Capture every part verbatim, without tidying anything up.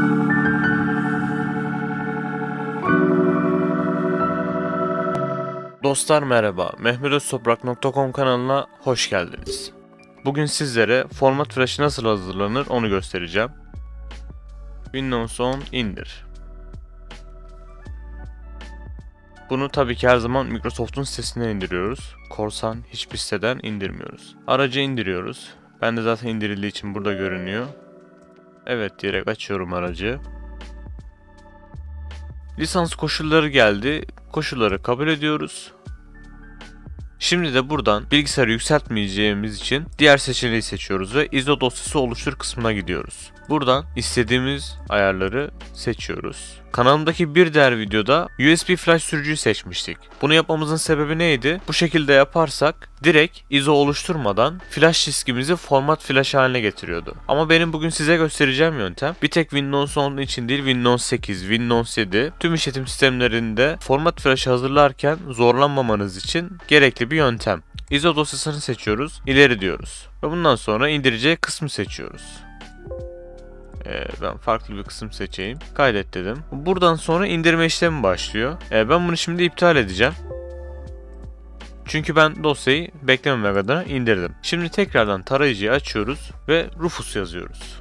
Dostlar merhaba, mehmet öz toprak nokta com kanalına hoş geldiniz. Bugün sizlere format flash'ı nasıl hazırlanır onu göstereceğim. Windows on indir. Bunu tabii ki her zaman Microsoft'un sitesinden indiriyoruz. Korsan hiçbir siteden indirmiyoruz. Aracı indiriyoruz. Ben de zaten indirildiği için burada görünüyor. Evet diyerek açıyorum aracı. Lisans koşulları geldi. Koşulları kabul ediyoruz. Şimdi de buradan bilgisayarı yükseltmeyeceğimiz için diğer seçeneği seçiyoruz ve I S O dosyası oluştur kısmına gidiyoruz. Buradan istediğimiz ayarları seçiyoruz. Kanalımdaki bir diğer videoda U S B flash sürücüyü seçmiştik. Bunu yapmamızın sebebi neydi? Bu şekilde yaparsak direkt I S O oluşturmadan flash diskimizi format flash haline getiriyordu. Ama benim bugün size göstereceğim yöntem bir tek Windows on için değil, Windows sekiz, Windows yedi tüm işletim sistemlerinde format flash hazırlarken zorlanmamanız için gerekli bir yöntem. I S O dosyasını seçiyoruz, ileri diyoruz ve bundan sonra indireceği kısmı seçiyoruz. Ee, ben farklı bir kısım seçeyim. Kaydet dedim. Buradan sonra indirme işlemi başlıyor. Ee, ben bunu şimdi iptal edeceğim. Çünkü ben dosyayı beklememek adına indirdim. Şimdi tekrardan tarayıcıyı açıyoruz ve Rufus yazıyoruz.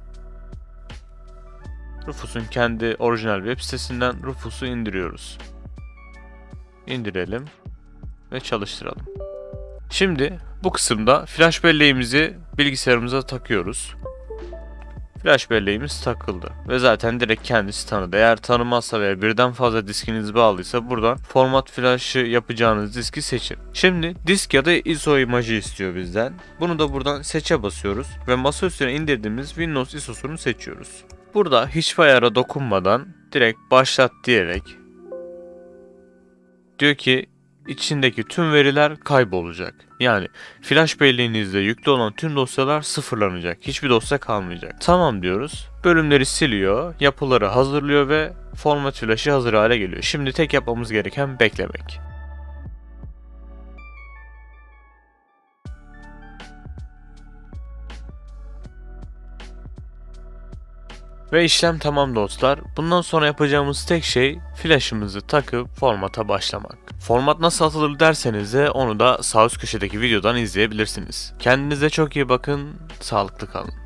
Rufus'un kendi orijinal web sitesinden Rufus'u indiriyoruz. İndirelim ve çalıştıralım. Şimdi bu kısımda flash belleğimizi bilgisayarımıza takıyoruz. Flash belleğimiz takıldı ve zaten direkt kendisi tanıdı. Eğer tanımazsa veya birden fazla diskiniz bağlıysa buradan format flash'ı yapacağınız diski seçin. Şimdi disk ya da I S O imajı istiyor bizden. Bunu da buradan seçe basıyoruz ve masa üstüne indirdiğimiz Windows I S O'sunu seçiyoruz. Burada hiçbir ayara dokunmadan direkt başlat diyerek diyor ki içindeki tüm veriler kaybolacak. Yani flash belleğinizde yüklü olan tüm dosyalar sıfırlanacak. Hiçbir dosya kalmayacak. Tamam diyoruz. Bölümleri siliyor, yapıları hazırlıyor ve format flash'ı hazır hale geliyor. Şimdi tek yapmamız gereken beklemek. Ve işlem tamam dostlar. Bundan sonra yapacağımız tek şey flash'ımızı takıp formata başlamak. Format nasıl atılır derseniz de onu da sağ üst köşedeki videodan izleyebilirsiniz. Kendinize çok iyi bakın, sağlıklı kalın.